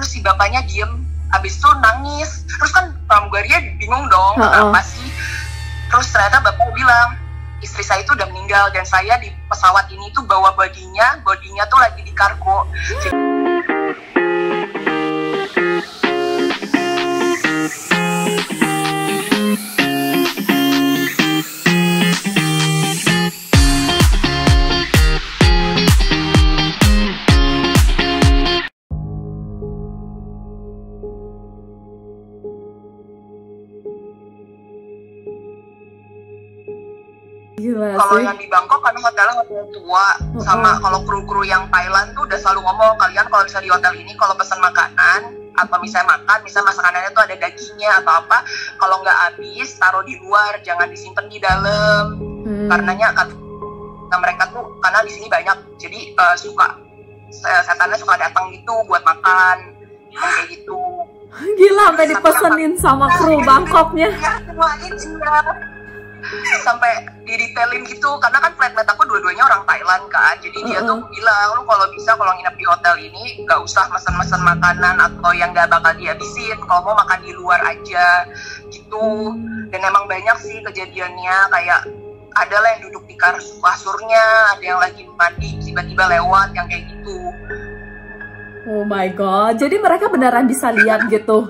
terus si bapaknya diem, abis itu nangis, terus kan pramugarinya bingung dong, kenapa sih? Terus ternyata bapak bilang, istri saya itu udah meninggal dan saya di pesawat ini tuh bawa bodinya tuh lagi di kargo. Kalau yang di Bangkok kan hotelnya hotel tua, sama kalau kru-kru yang Thailand tuh udah selalu ngomong, kalian kalau bisa di hotel ini kalau pesan makanan atau misalnya makan, misalnya masakannya tuh ada dagingnya atau apa, kalau nggak habis taruh di luar, jangan disimpan di dalam. Karenanya mereka tuh karena di sini banyak, jadi setannya suka datang gitu buat makan, kayak gitu. Gila, sampai dipesenin sama kru Bangkoknya. Sampai didetailin gitu, karena kan flatmate aku dua-duanya orang Thailand kan, jadi dia tuh bilang, lu kalau bisa kalau nginep di hotel ini nggak usah mesen-mesen makanan atau yang nggak bakal dihabisin, kalau mau makan di luar aja gitu. Dan emang banyak sih kejadiannya, kayak ada lah yang duduk di kasurnya, ada yang lagi mandi tiba-tiba lewat yang kayak gitu. Oh my god, jadi mereka beneran bisa lihat gitu?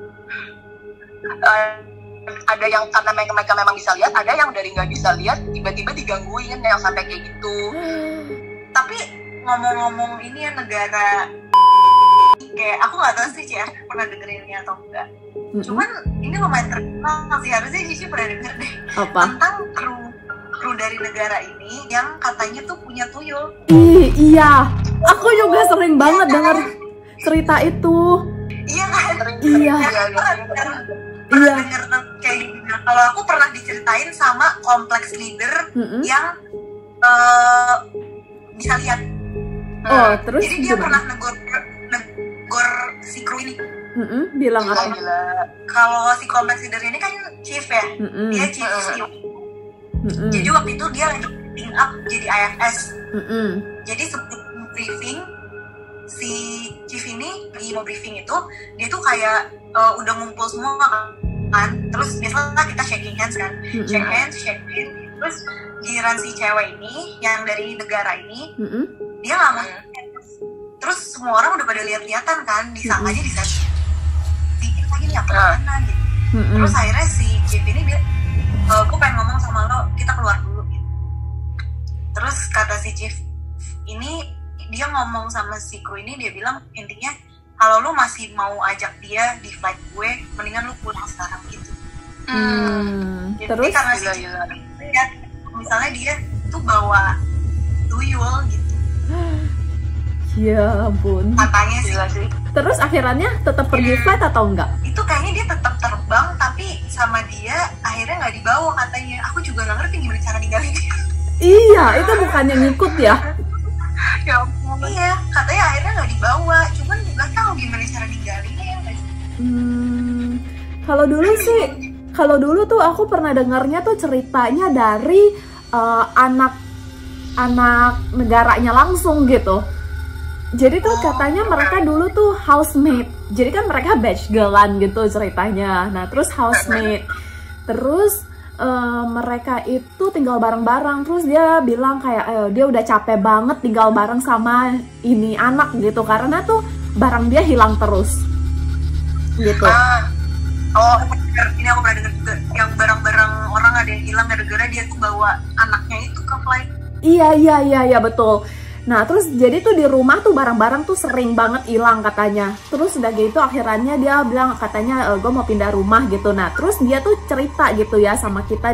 Ada yang karena mereka memang bisa lihat, ada yang dari nggak bisa lihat tiba-tiba digangguin yang sampai kayak gitu. Tapi ngomong-ngomong ini ya, negara kayak aku nggak tahu sih Cia pernah dengerinnya atau enggak. Cuman ini lumayan terkenal sih, harusnya Cici pernah denger deh. Apa? Tentang kru dari negara ini yang katanya tuh punya tuyul. Iya, aku juga sering banget dengar cerita itu. Iya kan? Iya. Pernah denger kayak gitu. Kalau aku pernah diceritain sama kompleks leader yang bisa lihat. Oh, terus jadi dia pernah negor si kru ini. Bilang apa? Kalau si kompleks leader ini kan chief ya, dia chief CEO. Jadi waktu itu dia lagi meeting up jadi IFS. Jadi sebelum briefing, si chief ini lagi mau briefing itu, dia tuh kayak udah ngumpul semua kan, terus biasanya kita shaking hands kan, shake hands, terus giliran si cewek ini yang dari negara ini, dia nggak mau, terus semua orang udah pada lihat-lihatan kan, disangka aja dikit lagi nih apa mana gitu. Terus akhirnya si chief ini bilang, gue pengen ngomong sama lo, kita keluar dulu gitu. Terus kata si chief ini, dia ngomong sama si kru ini, dia bilang intinya kalau lu masih mau ajak dia di flight gue, mendingan lu pulang sekarang gitu. Jadi terus karena si ya, misalnya dia tuh bawa tuyul gitu. Ya ampun. Katanya sih. Terus akhirnya tetap pergi flight atau enggak? Itu kayaknya dia tetap terbang, tapi sama dia akhirnya nggak dibawa katanya. Aku juga nggak ngerti gimana cara ninggalin dia. Iya, itu bukannya ngikut ya? Ya ampun. Iya, katanya akhirnya nggak dibawa, cuman nggak tahu gimana cara ninggalinnya ya guys. Kalau dulu tuh aku pernah dengarnya tuh ceritanya dari anak negaranya langsung gitu. Jadi tuh katanya mereka dulu tuh housemate. Jadi kan mereka batch girlan gitu ceritanya. Nah terus housemate, terus mereka itu tinggal bareng-bareng, terus dia bilang kayak dia udah capek banget tinggal bareng sama ini anak gitu, karena tuh barang dia hilang terus gitu. Ini aku pernah dengar juga yang barang-barang orang ada yang hilang gara-gara dia tuh bawa anaknya itu ke flight. Iya betul. Nah terus jadi tuh di rumah tuh barang-barang tuh sering banget hilang katanya. Terus udah gitu akhirnya dia bilang katanya gue mau pindah rumah gitu. Nah terus dia tuh cerita gitu ya sama kita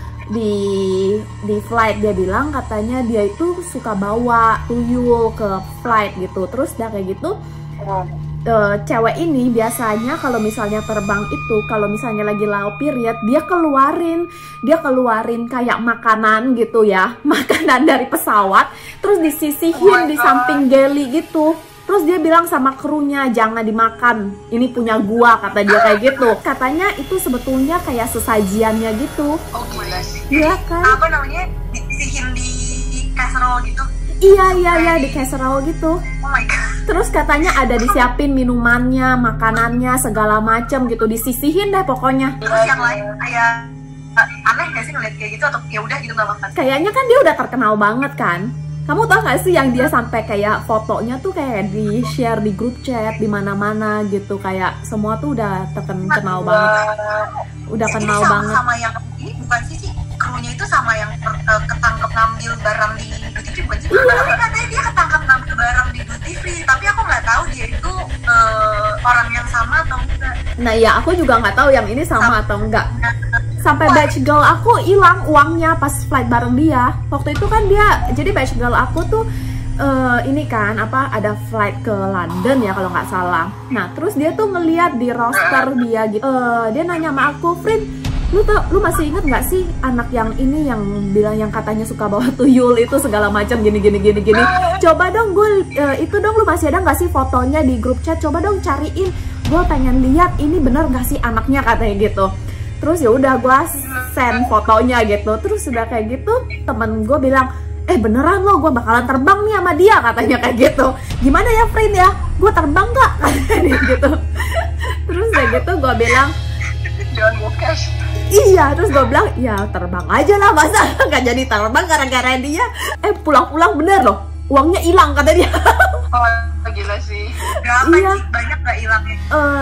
di flight, dia bilang katanya dia itu suka bawa tuyul ke flight gitu. Terus udah kayak gitu cewek ini biasanya kalau misalnya terbang itu, kalau misalnya lagi low period, dia keluarin kayak makanan gitu ya, makanan dari pesawat, terus disisihin di samping galley gitu. Terus dia bilang sama krunya, jangan dimakan, ini punya gua, kata dia kayak gitu. Katanya itu sebetulnya kayak sesajiannya gitu. Oh gila sih. Iya kan? Apa namanya, disisihin di casserole gitu. Iya di casserole gitu. Oh my god. Terus katanya ada disiapin minumannya, makanannya, segala macem gitu, disisihin deh pokoknya. Terus yang lain kayak aneh gak sih ngeliat kayak gitu atau ya udah gitu nggak makan? Kayaknya kan dia udah terkenal banget kan. Kamu tau gak sih yang dia sampai kayak fotonya tuh kayak di share di grup chat di mana-mana gitu, kayak semua tuh udah terkenal banget. Udah kenal banget. Sama yang ini bukan sih krunya itu sama yang ketangkep ngambil barang di duty free bukan sih? Tapi katanya dia ketangkep ngambil barang di duty free, tapi aku nggak tahu dia itu orang yang sama atau enggak. Nah ya aku juga nggak tahu yang ini sama atau enggak. Sampai batch girl aku hilang uangnya pas flight bareng dia. Waktu itu kan dia, jadi batch girl aku tuh ini kan apa, ada flight ke London ya kalau nggak salah. Nah terus dia tuh ngeliat di roster dia gitu, dia nanya sama aku, Frin, lu masih inget nggak sih anak yang ini yang bilang yang katanya suka bawa tuyul itu segala macam gini. Coba dong gue itu dong, lu masih ada nggak sih fotonya di grup chat? Coba dong cariin, gue pengen lihat ini bener nggak sih anaknya, katanya gitu. Terus ya udah gue send fotonya gitu. Terus udah kayak gitu temen gue bilang, beneran lo gue bakalan terbang nih sama dia, katanya kayak gitu. Gimana ya Frin ya, gue terbang gak? Katanya gitu. Terus kayak gitu gue bilang, John Lucas. Iya, terus gue bilang, ya terbang aja lah, masa gak jadi terbang gara-gara dia. Pulang-pulang bener loh, uangnya hilang kata dia. Oh gila sih. Berapa Iya. sih banyak gak hilangnya?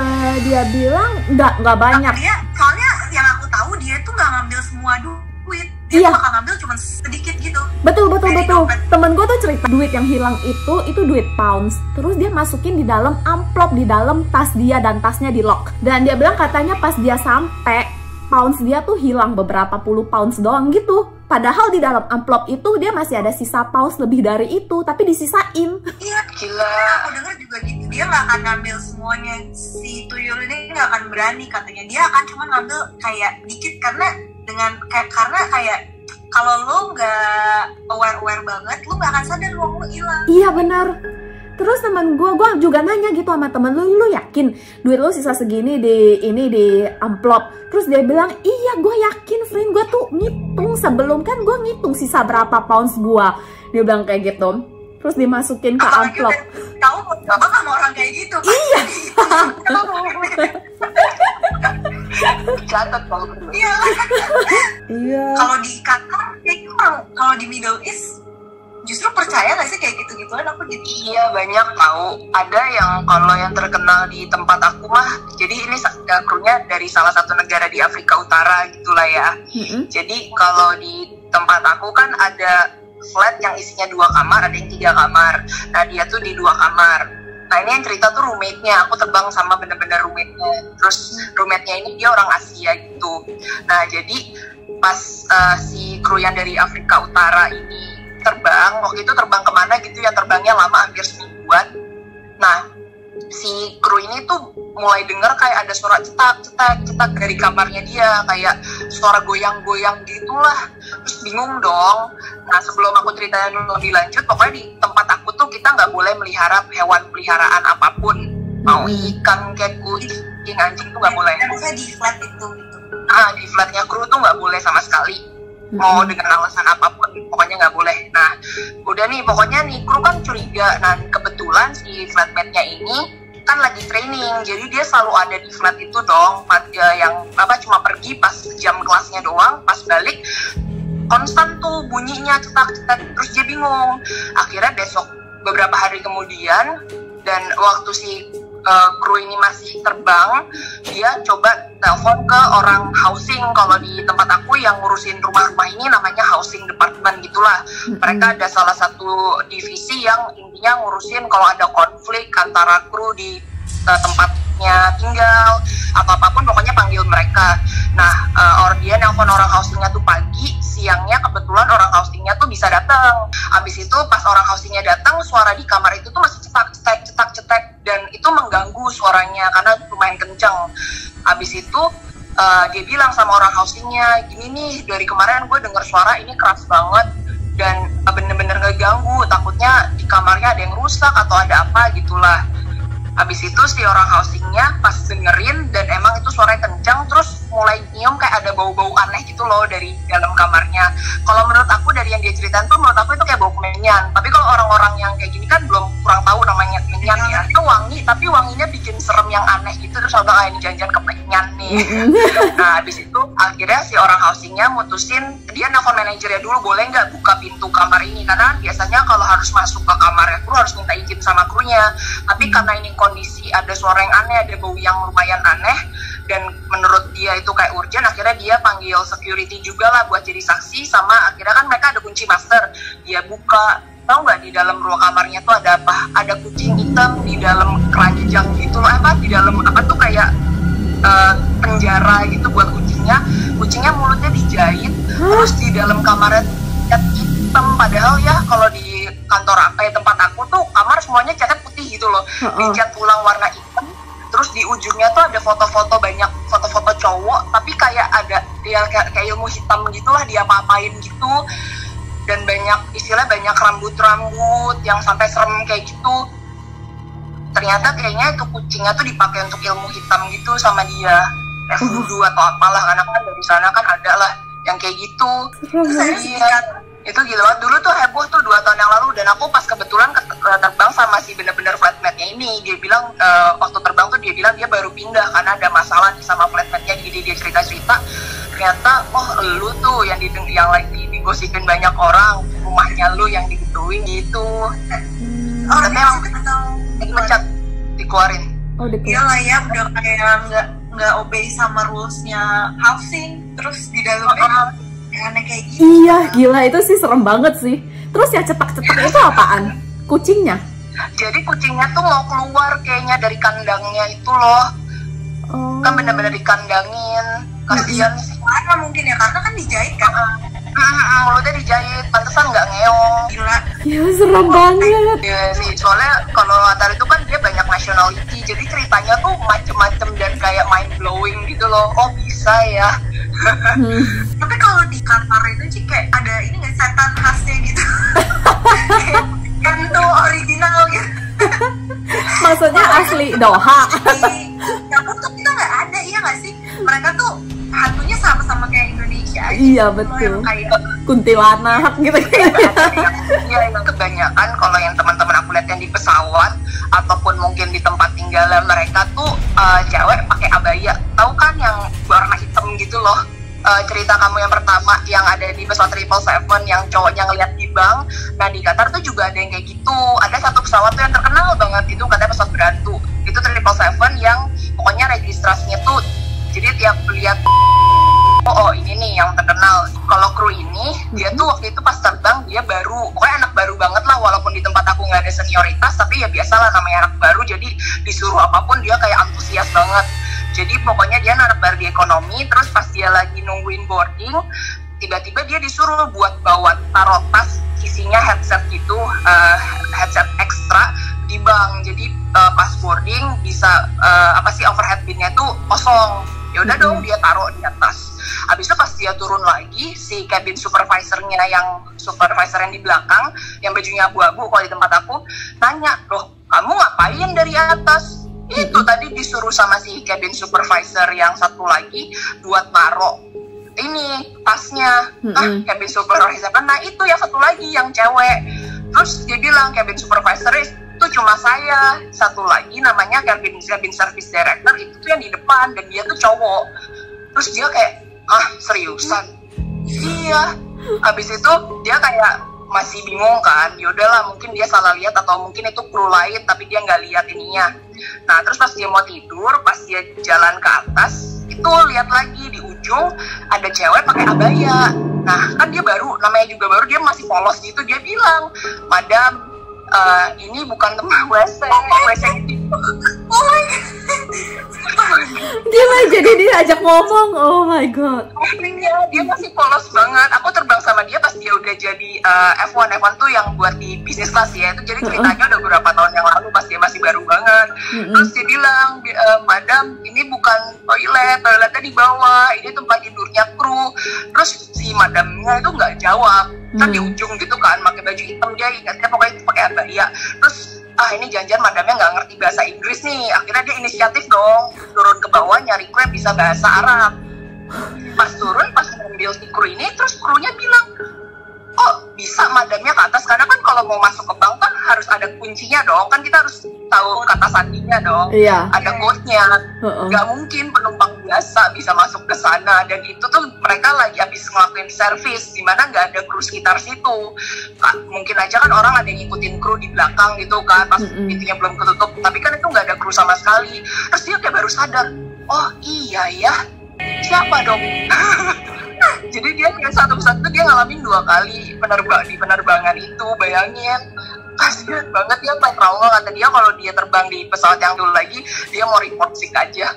Dia bilang nggak banyak. Dia soalnya yang aku tahu dia tuh nggak ngambil semua duit. Dia Iya. tuh bakal ngambil cuma sedikit gitu. Betul. Dari dompet. Temen gue tuh cerita duit yang hilang itu duit pounds. Terus dia masukin di dalam amplop di dalam tas dia dan tasnya di lock. Dan dia bilang katanya pas dia sampai pounds dia tuh hilang beberapa puluh pounds doang gitu. Padahal di dalam amplop itu dia masih ada sisa pounds lebih dari itu, tapi disisain. Iya, Gila. aku dengar juga gitu. Dia nggak akan ngambil semuanya. Si tuyul ini nggak akan berani katanya. Dia akan cuma ngambil kayak dikit karena kayak kalau lo nggak aware banget, lo nggak akan sadar uang lo hilang. Iya benar. Terus temen gue juga nanya gitu sama temen lu yakin duit lu sisa segini di amplop? Terus dia bilang, iya gue yakin Frin, gue tuh ngitung sebelum kan gue ngitung sisa berapa pounds gue. Dia bilang kayak gitu. Terus dimasukin ke amplop. Kamu mau apa sama orang kayak gitu? Iya. Catat kalau berdua. Iya. Iya. Kalau di Qatar, kalau di Middle East justru percaya nggak sih kayak gitu-gituan? Aku jadi Iya banyak tahu. Ada yang kalau yang terkenal di tempat aku mah, jadi ini krunya dari salah satu negara di Afrika Utara gitulah ya. Jadi kalau di tempat aku kan ada flat yang isinya 2 kamar, ada yang 3 kamar. Nah dia tuh di 2 kamar. Nah ini yang cerita tuh roommate-nya, aku terbang sama bener-bener roommate-nya. Terus roommate-nya ini dia orang Asia gitu. Nah jadi pas si kru yang dari Afrika Utara ini terbang, waktu itu terbang kemana gitu ya, terbangnya lama hampir semingguan. Nah si kru ini tuh mulai denger kayak ada suara cetak dari kamarnya dia, kayak suara goyang-goyang gitulah. Terus bingung dong. Nah sebelum aku ceritain lebih lanjut, pokoknya di tempat aku tuh kita nggak boleh melihara hewan peliharaan apapun, mau ikan, kayak kucing, anjing tuh nggak boleh. Maksudnya di flat itu gitu. Di flatnya kru tuh nggak boleh sama sekali. Mau dengan alasan apapun, pokoknya nggak boleh. Nah, udah nih, pokoknya nih kru kan curiga. Nah, kebetulan si flatmate-nya ini kan lagi training, jadi dia selalu ada di flat itu dong. Yang cuma pergi pas jam kelasnya doang, pas balik konstan tuh bunyinya cetak. Terus dia bingung. Akhirnya besok beberapa hari kemudian, dan waktu si kru ini masih terbang, dia coba telepon ke orang housing. Kalau di tempat aku yang ngurusin rumah-rumah ini namanya housing department gitulah. Mereka ada salah satu divisi yang intinya ngurusin kalau ada konflik antara kru di tempatnya tinggal atau apapun, pokoknya panggil mereka. Nah, dia nelfon orang housingnya tuh pagi, siangnya kebetulan orang housingnya tuh bisa datang. Habis itu pas orang housingnya datang, suara di kamar itu tuh masih cetak, dan itu mengganggu suaranya karena lumayan kenceng. Habis itu dia bilang sama orang housingnya, gini nih, dari kemarin gue denger suara ini keras banget dan bener-bener ngeganggu, takutnya di kamarnya ada yang rusak atau ada apa gitulah. Habis itu si orang housingnya pas dengerin dan emang itu suaranya kencang, terus mulai nyium kayak ada bau-bau aneh gitu loh dari dalam kamarnya. Kalau menurut aku dari yang dia ceritain tuh menurut aku itu kayak bau kemenyan. Tapi kalau orang-orang yang kayak gini kan belum kurang tahu namanya kemenyan ya. Itu wangi tapi wanginya bikin serem yang aneh gitu, terus orang ini jangan kemenyan nih. Nah habis itu akhirnya si orang housingnya mutusin dia nelfon manajernya dulu, boleh nggak buka pintu kamar ini, karena biasanya kalau harus masuk ke kamarnya kru harus minta izin sama krunya. Tapi karena ini kondisi ada suara yang aneh, ada bau yang lumayan aneh, dan menurut dia itu kayak urgent, akhirnya dia panggil security juga lah buat jadi saksi. Sama akhirnya kan mereka ada kunci master, dia buka. Tahu nggak di dalam ruang kamarnya tuh ada apa? Ada kucing hitam di dalam keranjang gitu loh, apa di dalam apa tuh kayak penjara gitu buat kucingnya. Kucingnya mulutnya dijahit, terus di dalam kamarnya cat hitam. Padahal ya kalau di kantor tempat aku tuh kamar semuanya catnya putih gitu loh, dicat ulang warna hitam. Terus di ujungnya tuh ada foto-foto, banyak foto-foto cowok, tapi kayak ada yang kayak ilmu hitam gitulah, dia apa-apain gitu. Dan banyak rambut-rambut yang sampai serem kayak gitu. Ternyata kayaknya itu kucingnya tuh dipakai untuk ilmu hitam gitu sama dia, voodoo atau apalah, karena kan dari sana kan ada lah yang kayak gitu. Iya, itu gila banget. Dulu tuh heboh tuh 2 tahun yang lalu, dan aku pas kebetulan terbang sama si bener-bener flatmate-nya ini. Dia bilang waktu terbang tuh dia bilang dia baru pindah karena ada masalah nih sama flatmate-nya, jadi dia cerita-cerita. Ternyata lu tuh yang lagi digosipin banyak orang, rumahnya lu yang digituin gitu. Tapi emang dipecat, dikeluarin. Iyalah ya, udah kayak nggak obey sama rulesnya housing, terus di dalamnya aneh kayak gitu. Iya, gila itu sih serem banget sih. Terus ya cetak-cetak itu apaan? Kucingnya? Jadi kucingnya tuh mau keluar kayaknya dari kandangnya itu loh. Kan bener-bener dikandangin. Kasian sih. Karena mungkin ya, karena kan dijahit kan. Mulutnya dijahit, pantesan nggak ngeong. Gila. Ya serem banget. Iya sih, soalnya kalau Latar itu kan dia banyak nationality, jadi ceritanya tuh macem-macem dan kayak mind blowing gitu loh. Oh bisa ya. Tapi kalau di Qatar itu sih kayak ada ini nggak, setan khasnya gitu. Kan tuh original gitu. Maksudnya asli Doha. Di Singapura tuh kita nggak ada, iya nggak sih? Mereka tuh hantunya sama-sama kayak Indonesia aja. Iya betul. Kayak kuntilanak gitu. Iya, yang kebanyakan kalau yang teman-teman aku lihat yang di pesawat ataupun mungkin di tempat tinggal mereka tuh cewek pakai abaya. Tahu kan yang warna hitam gitu loh. Cerita kamu yang pertama yang ada di pesawat 777 yang cowoknya ngeliat di bank. Nah di Qatar tuh juga ada yang kayak gitu. Ada satu pesawat tuh yang terkenal banget, itu katanya pesawat berhantu. Itu 777 yang pokoknya registrasinya tuh, jadi tiap lihat oh ini nih yang terkenal. Kalau kru ini dia tuh waktu itu pas terbang dia baru, pokoknya anak baru banget lah, walaupun di tempat aku nggak ada senioritas, tapi ya biasalah namanya anak baru, jadi disuruh apapun dia kayak antusias banget. Jadi pokoknya dia anak baru di ekonomi, terus pas dia lagi nungguin boarding, tiba-tiba dia disuruh buat bawa taruh tas isinya headset gitu, headset ekstra di bank. Jadi pas boarding bisa overhead bin-nya tuh kosong. Ya udah dong dia taruh di atas. Habis itu pas dia turun lagi, si cabin supervisor-nya yang di belakang yang bajunya abu-abu kalau di tempat aku tanya, "Loh, kamu ngapain dari atas?" Itu tadi disuruh sama si cabin supervisor yang satu lagi buat taruh ini tasnya. Cabin supervisor kan, nah itu yang satu lagi yang cewek. Terus dia bilang cabin supervisor itu cuma saya, satu lagi namanya cabin service director, itu tuh yang di depan dan dia tuh cowok. Terus dia kayak, seriusan? Iya. Habis itu dia kayak masih bingung kan, yaudahlah mungkin dia salah lihat atau mungkin itu kru lain tapi dia nggak lihat ininya. Nah terus pas dia mau tidur, pas dia jalan ke atas itu lihat lagi di ujung ada cewek pakai abaya. Nah kan dia baru, namanya juga baru, dia masih polos gitu. Dia bilang, "Madam, ini bukan tempat WC gitu." Oh my god. Gila, jadi dia ajak ngomong. Oh my god. Dia masih polos banget. Aku terbang sama dia pas dia udah jadi F1 tuh yang buat di bisnis kelas ya. Itu jadi ceritanya udah beberapa tahun yang lalu pas dia masih baru banget. Terus dia bilang, "Madam, ini bukan toiletnya di bawah, ini tempat tidurnya kru." Terus si madamnya itu nggak jawab. Kan di ujung gitu kan, pakai baju hitam, dia ingatnya pokoknya pakai abaya. Terus ini jangan-jangan madamnya nggak ngerti bahasa Inggris nih. Akhirnya dia inisiatif dong, turun ke bawah nyari kru yang bisa bahasa Arab. Pas turun, pas ngambil si kru ini, terus krunya bilang, oh bisa madamnya ke atas, karena kan kalau mau masuk ke bank kan harus ada kuncinya dong, kan kita harus tahu kata sandinya dong, ada code-nya. Nggak mungkin penumpang biasa bisa masuk ke sana, dan itu tuh mereka lagi habis ngelakuin servis, dimana nggak ada kru sekitar situ. Mungkin aja kan orang ada yang ngikutin kru di belakang gitu kan, pas pintunya belum ketutup, tapi kan itu nggak ada kru sama sekali. Terus dia kayak baru sadar, oh iya ya, siapa dong? Jadi dia kayak satu-satu dia ngalamin 2 kali di penerbangan itu, bayangin. Kasian banget ya, Pak trauma, kata dia kalau dia terbang di pesawat yang dulu lagi, dia mau report sick aja.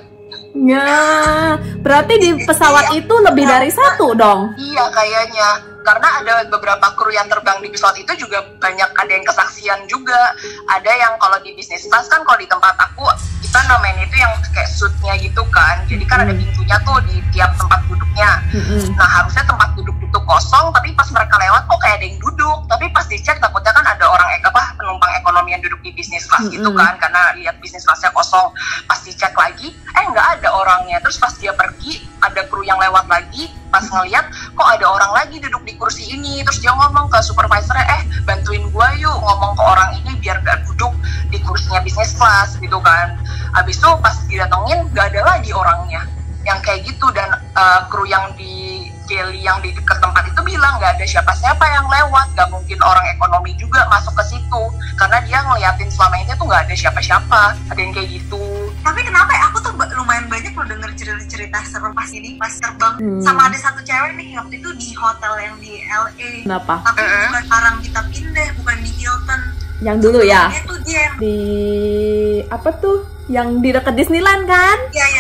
Ya, berarti di pesawat itu lebih dari 1 dong? Iya kayaknya, karena ada beberapa kru yang terbang di pesawat itu juga banyak, ada yang kesaksian juga. Ada yang kalau di bisnis class kan, kalau di tempat aku kita namain itu yang kayak suitnya gitu kan, jadi kan ada pintunya tuh di tiap tempat duduknya. Nah harusnya tempat duduk itu kosong, tapi pas mereka lewat kok kayak ada yang duduk, tapi pas dicek takutnya kan ada orang penumpang ekonomi yang duduk di bisnis kelas gitu kan, karena lihat bisnis kelasnya kosong. Pas dicek lagi nggak ada orangnya. Terus pas dia pergi ada kru yang lewat lagi, pas ngeliat kok ada orang lagi duduk di kursi ini. Terus dia ngomong ke supervisornya, bantuin gua yuk ngomong ke orang ini biar gak duduk di kursinya bisnis kelas gitu kan. Abis itu pas didatengin gak ada lagi orangnya yang kayak gitu. Dan kru yang di Kelly yang di dekat tempat itu bilang gak ada siapa-siapa yang lewat, gak mungkin orang ekonomi juga masuk ke situ, karena dia ngeliatin selama ini tuh gak ada siapa-siapa. Ada yang kayak gitu. Tapi kenapa ya, aku tuh lumayan banyak lo denger cerita-cerita serem pas terbang. Sama ada satu cewek nih waktu itu di hotel yang di LA. Kenapa? Tapi bukan sekarang kita pindah, bukan di Hilton. Yang dulu ya? Itu dia yang di apa tuh? Yang di dekat Disneyland kan?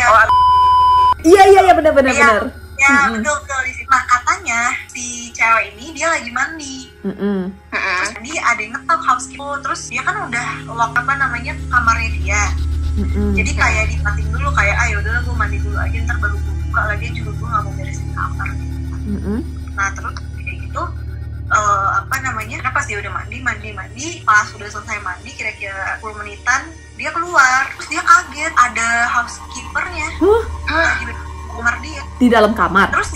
Iya. Iya benar. Ya betul di situ. Nah katanya si cewek ini dia lagi mandi. Terus tadi ada yang ngetok housekeeper, terus dia kan udah lock kamarnya dia. Jadi kayak dipatin dulu, kayak ayo udah gue mandi dulu aja, ntar baru gue buka lagi juga, gue nggak mau beresin kamar gitu. Nah terus kayak gitu karena pas dia udah mandi, pas udah selesai mandi kira-kira 10 menitan dia keluar, terus dia kaget ada housekeepernya di kamar dia, di dalam kamar. Terus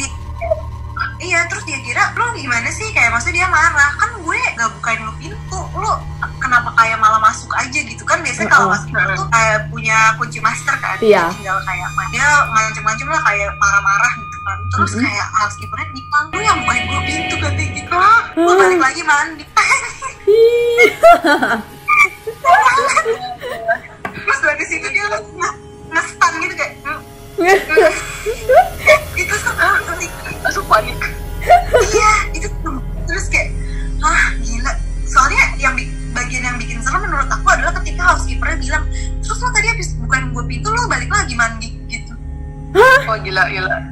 dia kira lo gimana sih, kayak maksudnya dia marah, kan gue gak bukain lo pintu, lo kenapa kayak malah masuk aja gitu kan. Biasanya kalau housekeeper tuh kayak punya kunci master kan, tinggal kayak dia ngancem-ngancem lah, kayak marah-marah gitu kan. Terus kayak housekeepernya bilang, lo yang bukain gue pintu katanya gitu. Gue balik lagi mandi. Terus dari situ dia nge-stun gitu kayak itu langsung panik. Iya itu terus kayak gila. Soalnya yang bagian yang bikin serem menurut aku adalah ketika housekeepernya bilang, terus lo tadi habis bukain gue pintu lo balik lagi mandi gitu. Oh gila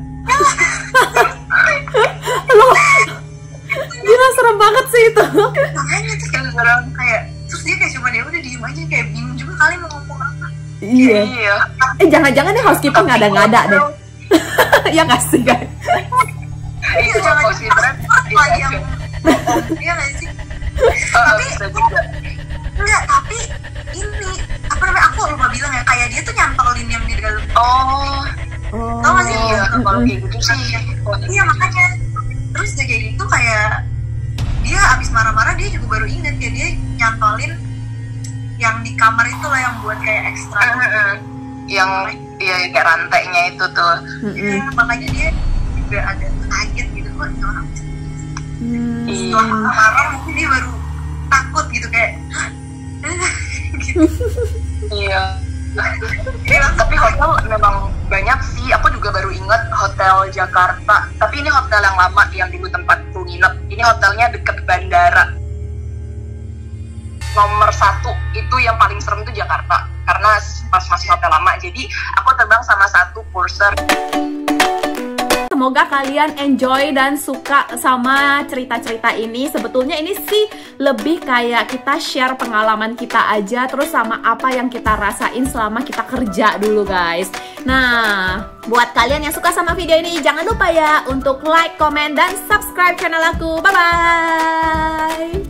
Gila serem banget sih itu. Makanya terus kayak terus dia kayak cuma dia udah diem aja, kayak bingung juga kali mau ngomong apa. Iya. Jangan-jangan nih housekeeper ngada-ngada deh. Ya nggak sih guys? Iya jangan-jangan lagi yang iya nggak sih? Tapi ini aku lupa bilang ya, kayak dia tuh nyantolin yang di dalam. Tau gak sih? Kalau kayak gitu sih. Iya makanya. Terus dia kayak gitu, kayak dia abis marah-marah dia juga baru inget ya, dia nyantolin yang di kamar itu lah yang buat kayak ekstra. Yang kayak rantainya itu tuh. Makanya dia juga ada kaget gitu, kok ini orang bisa. Setelah marah mungkin dia baru takut gitu kayak gitu. Iya. Tapi hotel memang banyak sih. Aku juga baru inget hotel Jakarta. Tapi ini hotel yang lama yang dulu tempatku nginep. Ini hotelnya deket bandara. Nomor 1 itu yang paling serem tuh Jakarta, karena pas masih hotel lama. Jadi aku terbang sama satu purser. Semoga kalian enjoy dan suka sama cerita-cerita ini. Sebetulnya ini sih lebih kayak kita share pengalaman kita aja, terus sama apa yang kita rasain selama kita kerja dulu guys. Nah, buat kalian yang suka sama video ini, jangan lupa ya untuk like, comment, dan subscribe channel aku. Bye-bye!